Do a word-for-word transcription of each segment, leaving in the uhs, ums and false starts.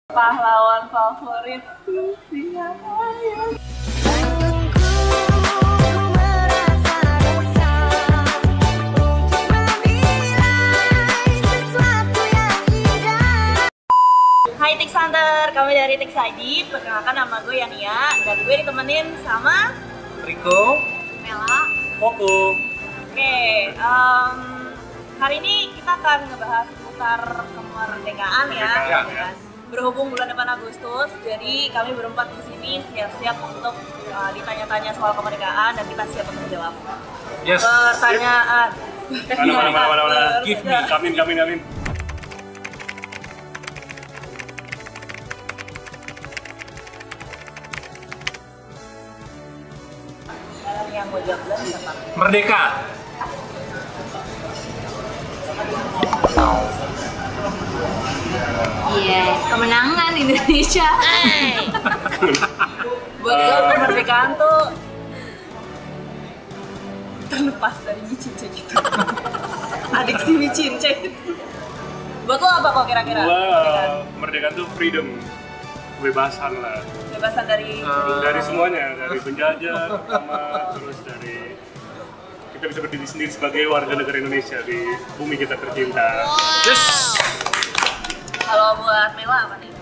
Pahlawan favoritku siapa ya? Hai Tix Hunter, kami dari Tix I D. Perkenalkan nama gue Yania dan gue ditemenin sama Riko, Mela, Koko. Oke, um, hari ini kita akan ngebahas seputar kemerdekaan ya. Ya. Ya. Berhubung bulan depan Agustus, jadi kami berempat di sini siap-siap untuk uh, ditanya-tanya soal kemerdekaan dan kita siap untuk menjawab. Yes. Pertanyaan. Mana mana mana mana mana. Give me, kamin kamin kamin. Yang mau jawab duluan siapa? Merdeka. Iya, yeah, kemenangan Indonesia. Buat gue kemerdekaan tuh terlepas dari micince gitu. Adiksi micince gitu. Buat lo apa kok kira-kira? Wah, kemerdekaan tuh freedom, kebebasan lah. Kebebasan dari Uh, dari semuanya, dari penjajah, sama terus dari kita bisa berdiri sendiri sebagai warga negara Indonesia di bumi kita tercinta. Yes. Kalau buat Mela apa nih?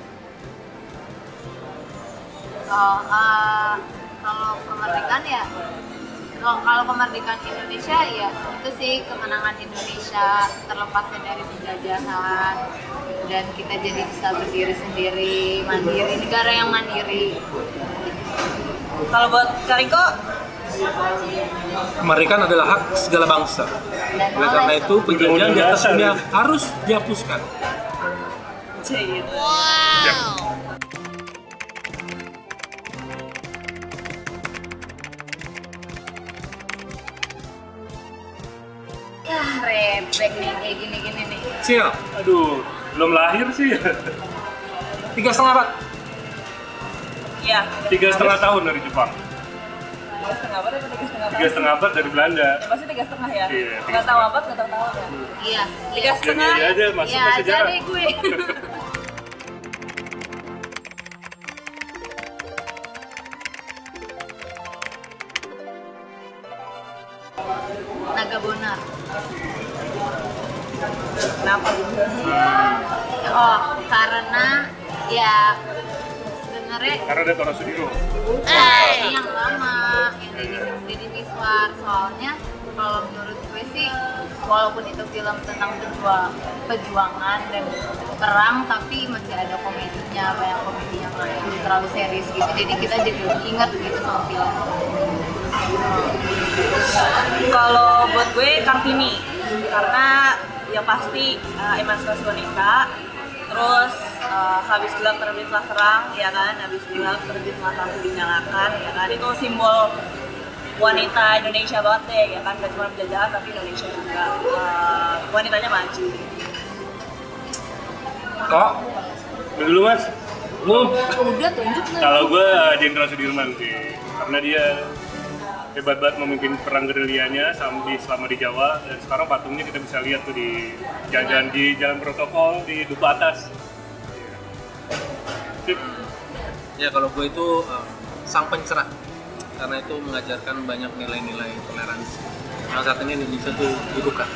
Oh, uh, kalau kemerdekaan ya, kalau kalau kemerdekaan Indonesia ya itu sih kemenangan Indonesia terlepasnya dari penjajahan dan kita jadi bisa berdiri sendiri, mandiri, negara yang mandiri. Kalau buat Kariko? Kemerdekaan adalah hak segala bangsa. Dan Oleh karena oleh itu penjajahan di atas dunia harus dihapuskan. Gitu. Ya. ya rebek nih kayak gini-gini nih. Cil, Aduh, belum lahir sih. tiga setengah abad. Iya. Tiga setengah tahun dari Jepang. Tiga setengah abad atau tiga setengah Tiga setengah abad dari Belanda. Ya pasti tiga setengah ya. Iya, tiga Nggak tahu abad, nggak tahu tahun ya. Iya, Tiga iya. setengah. Jadi aja masuk Iya, ke sejarah. jadi gue. Naga Bonar. Kenapa? Oh, karena ya sebenarnya Karena ada Tora Sudiro. bukan yang lama yang Deddy Deddy Miswar. Soalnya kalau menurut gue sih walaupun itu film tentang pejuang, perjuangan dan perang, tapi masih ada komedinya, banyak komedi yang lain terlalu serius gitu. Jadi kita jadi ingat gitu sama film. Kalau buat gue Kartini, karena yang pasti uh, emansipasi wanita, terus uh, habis gelap terbitlah terang, ya kan, habis gelap terbit matahari dinyalakan, ya kan, itu simbol wanita Indonesia banget deh, ya kan, gak cuma penjajahan tapi Indonesia juga uh, wanitanya maju. Kok? Dulu mas? Lu Udah tunjuk nih. Kalau gue Jenderal Sudirman sih, karena dia hebat banget memimpin perang gerilyanya selama di, selama di Jawa, dan sekarang patungnya kita bisa lihat tuh di jalan di Jalan Protokol di Duku Atas. Sip. ya kalau gue itu uh, sang pencerah karena itu mengajarkan banyak nilai-nilai toleransi. Yang saat ini Indonesia tuh dibuka.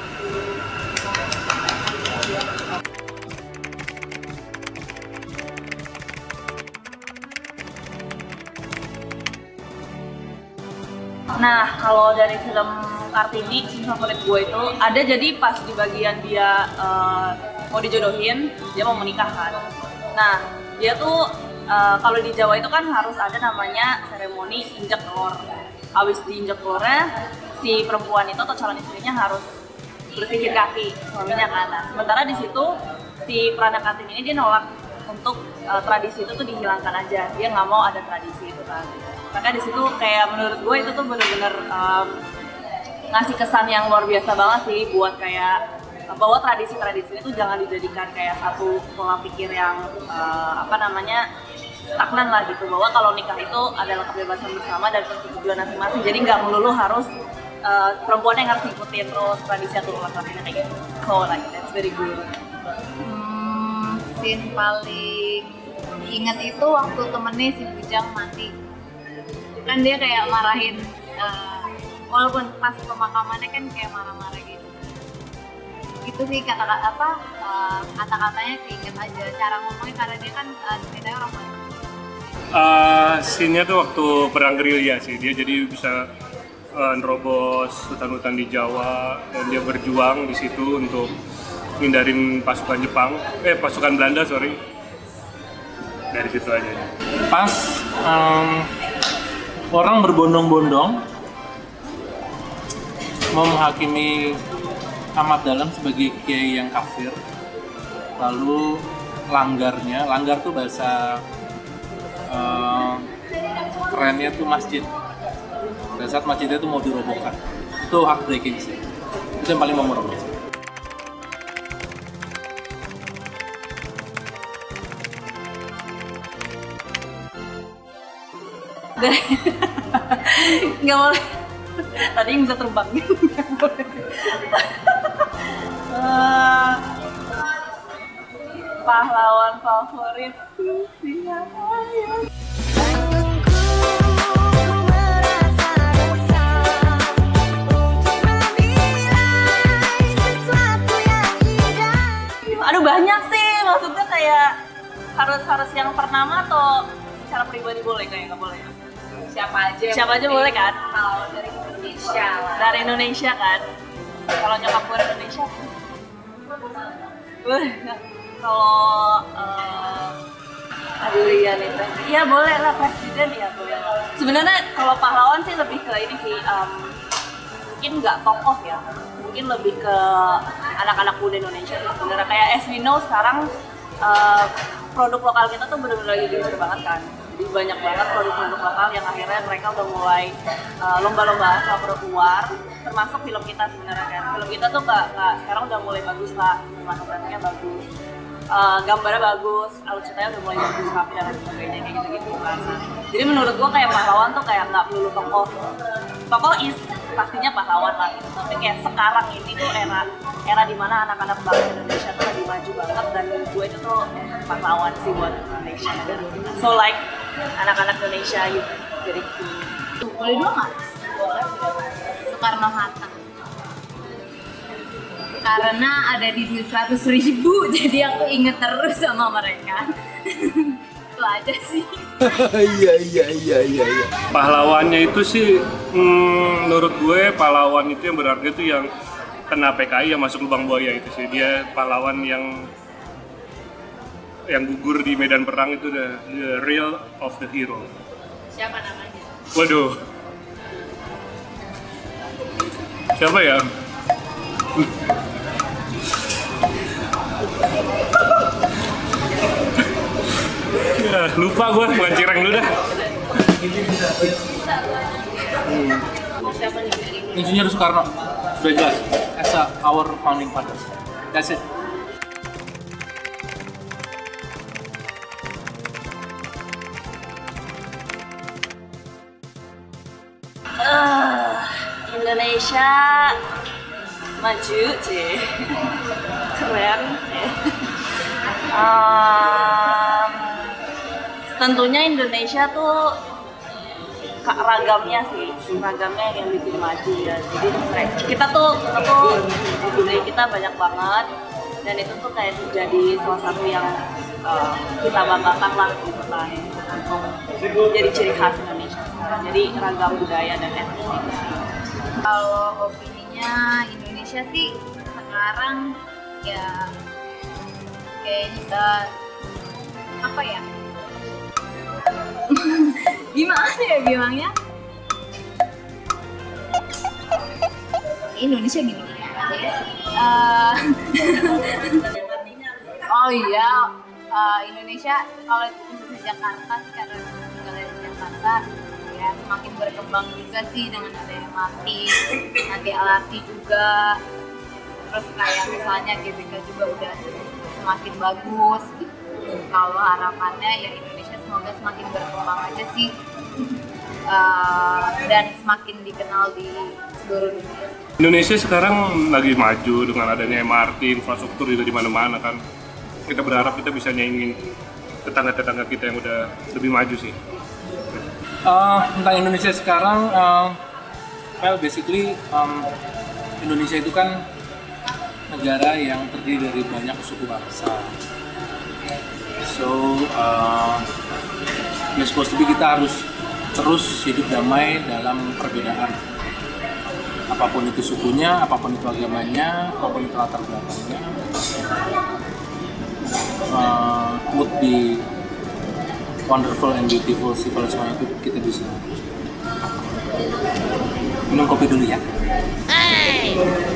Nah, kalau dari film Kartini, film favorit gue itu ada jadi pas di bagian dia uh, mau dijodohin, dia mau menikah kan. Nah, dia tuh uh, kalau di Jawa itu kan harus ada namanya seremoni injak telur. Habis diinjak telurnya, si perempuan itu atau calon istrinya harus bersihin kaki suaminya kan. Nah, sementara di situ si peranak Kartini ini dia nolak untuk uh, tradisi itu tuh dihilangkan aja. Dia nggak mau ada tradisi itu kan. Maka di situ kayak menurut gue itu tuh bener-bener um, ngasih kesan yang luar biasa banget sih buat kayak bahwa tradisi-tradisi itu jangan dijadikan kayak satu pola pikir yang uh, apa namanya stagnan lah gitu, bahwa kalau nikah itu adalah kebebasan bersama dan persetujuan masing-masing, jadi nggak melulu harus uh, perempuan yang harus ngikutin terus tradisi atau laki-lakinya kayak gitu. So like that's very good. Hmm, scene paling inget itu waktu temennya si Bujang mati. Kan dia kayak marahin, uh, walaupun pas pemakamannya kan kayak marah-marah gitu. Itu sih kata-kata apa, uh, kata-katanya keinget aja, cara ngomongnya karena dia kan uh, ceritanya orang Batak. Uh, scene-nya tuh waktu perang gerilya sih, dia jadi bisa uh, nerobos hutan-hutan di Jawa dan dia berjuang di situ untuk hindarin pasukan Jepang, eh pasukan Belanda sorry. Dari situ aja. Pas um, orang berbondong-bondong mau menghakimi Ahmad Dahlan sebagai kiai yang kafir, lalu langgarnya, langgar tuh bahasa uh, kerennya tuh masjid. Pada saat masjidnya tuh mau dirobohkan, itu heartbreaking sih. Itu yang paling memorable. Nggak boleh. Tadi yang bisa terbang. Nggak boleh. Uh, pahlawan favorit siapa ya? Aduh banyak sih, maksudnya kayak harus harus yang ternama atau secara pribadi boleh kayak nggak boleh ya? Siapa aja? Siapa aja boleh kan? Kalau dari Indonesia lah. Dari Indonesia kan? Kalau nyokap gue dari Indonesia. Kalau uh, aduh iya nih, iya boleh lah presiden ya boleh. Sebenarnya kalau pahlawan sih lebih ke ini sih, um, mungkin nggak tokoh ya, mungkin lebih ke anak-anak muda Indonesia sih sebenarnya. Kayak as we know sekarang uh, produk lokal kita tuh benar-benar lagi gede banget kan. Jadi banyak banget produk-produk lokal yang akhirnya mereka udah mulai uh, lomba-lomba cover keluar, termasuk film kita sebenarnya kan. Film kita tuh nggak nggak sekarang udah mulai bagus lah, sinematografinya bagus, uh, gambarnya bagus, alur ceritanya udah mulai bagus, rapi dan lain sebagainya kayak gitu-gitu kan. Jadi menurut gua kayak pahlawan tuh kayak nggak perlu tokoh, tokoh is pastinya pahlawan lah gitu. Tapi kayak sekarang ini tuh era era dimana anak-anak bangsa Indonesia tuh lagi maju banget dan gue itu tuh pahlawan sih buat Indonesia. So like anak-anak Indonesia yuk jadi boleh dua nggak? Boleh. Soekarno Hatta. Karena ada di duit seratus ribu, jadi aku inget terus sama mereka. Itu aja sih. Iya iya iya iya. Ya. Pahlawannya itu sih, hmm, menurut gue pahlawan itu yang berharga itu yang kena P K I yang masuk lubang buaya itu sih. Dia pahlawan yang yang gugur di medan perang itu the, the real of the hero. Siapa namanya? Waduh. Siapa ya? Ya, lupa gue, bukan Cireng dulu dah. Hmm. Siapa nih? Insinyur Soekarno, sudah jelas, as a, our founding fathers. That's it. Uh, Indonesia maju sih, keren. um, tentunya Indonesia tuh ragamnya sih, ragamnya yang bikin maju ya. Jadi kita tuh, kita tuh budaya kita banyak banget dan itu tuh kayak jadi salah satu yang uh, kita banggakan lah gitu kan untuk jadi ciri khas Indonesia. Jadi ragam budaya dan etnis itu sih. Kalau opininya Indonesia sih sekarang ya kayak kita apa ya? Gimana ya bilangnya? Indonesia gini gini aja ya. Uh, oh iya, uh, Indonesia kalau khusus Jakarta sih karena tinggalnya di Jakarta ya semakin berkembang juga sih dengan adanya M R T, nanti L R T juga, terus kayak misalnya G B K juga udah semakin bagus gitu. Kalau harapannya ya Indonesia semoga semakin berkembang aja sih uh, dan semakin dikenal di seluruh dunia. Indonesia sekarang lagi maju dengan adanya M R T, infrastruktur juga di mana-mana kan. Kita berharap kita bisa nyaingin tetangga-tetangga kita yang udah lebih maju sih. Uh, tentang Indonesia sekarang, uh, well basically um, Indonesia itu kan negara yang terdiri dari banyak suku bangsa. So, uh, ya supposed to be kita harus terus hidup damai dalam perbedaan. Apapun itu sukunya, apapun itu agamanya, apapun itu latar belakangnya, uh, would be wonderful and beautiful sih kalau semuanya itu kita bisa minum kopi dulu ya. Hey.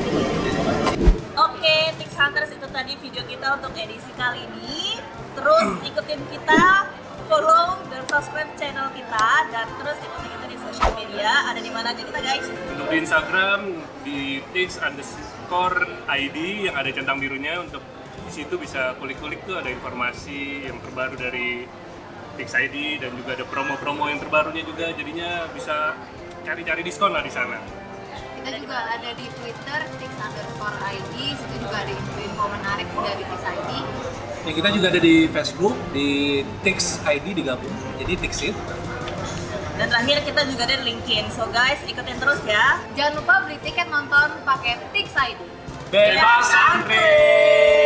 Oke, Tix Hunters itu tadi video kita untuk edisi kali ini. Terus ikutin kita, follow dan subscribe channel kita, dan terus ikutin kita di sosial media. Ada di mana aja kita guys? Untuk di Instagram di tix underscore id yang ada centang birunya, untuk di situ bisa kulik-kulik tuh ada informasi yang terbaru dari Tix I D dan juga ada promo-promo yang terbarunya juga, jadinya bisa cari-cari diskon lah di sana. Kita juga ada di Twitter tix underscore id, situ juga ada info-info menarik dari Tix I D. Ya, kita juga ada di Facebook di Tix I D digabung, jadi Tixit. Dan terakhir kita juga ada di LinkedIn. So guys, ikutin terus ya. Jangan lupa beli tiket nonton pakai Tix I D. Bebas antri.